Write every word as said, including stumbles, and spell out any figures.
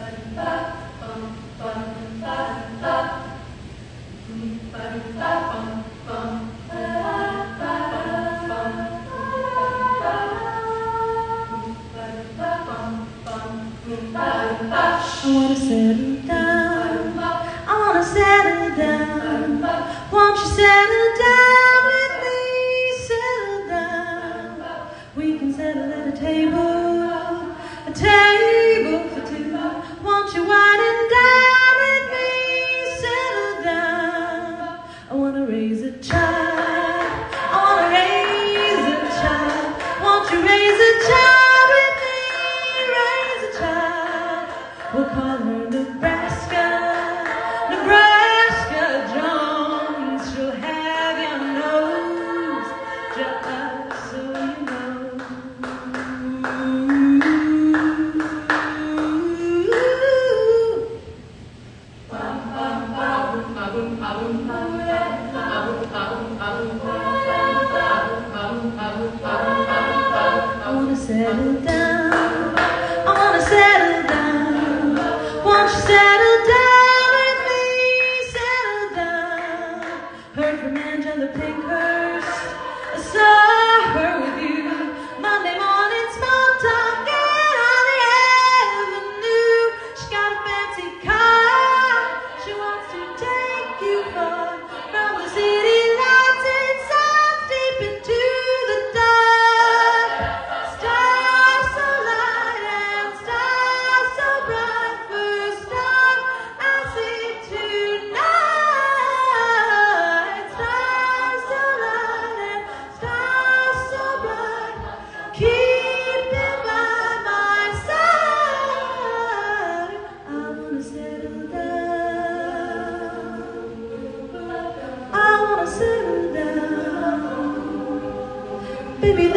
I wanna settle down, I wanna settle down. Won't you settle down with me, settle down. We can settle at a table, a table for two. Won't you wine it down with me, settle down. I wanna raise a child, I wanna raise a child. Won't you raise a child with me, raise a child. We'll call her Nebraska, Nebraska Jones. She'll have your nose, just so you know. I wanna settle down, I wanna settle down. Won't you settle down with me, settle down. Heard from Angela Pinkhurst, I saw her with you Monday morning, small talk, get on the avenue. She got a fancy car, she wants to take you far. From the city lights, it sounds deep into the dark. Stars so light and stars so bright, first star I see tonight. Stars so light and stars so bright, keep it by my side. I wanna settle down, I wanna settle down. Baby,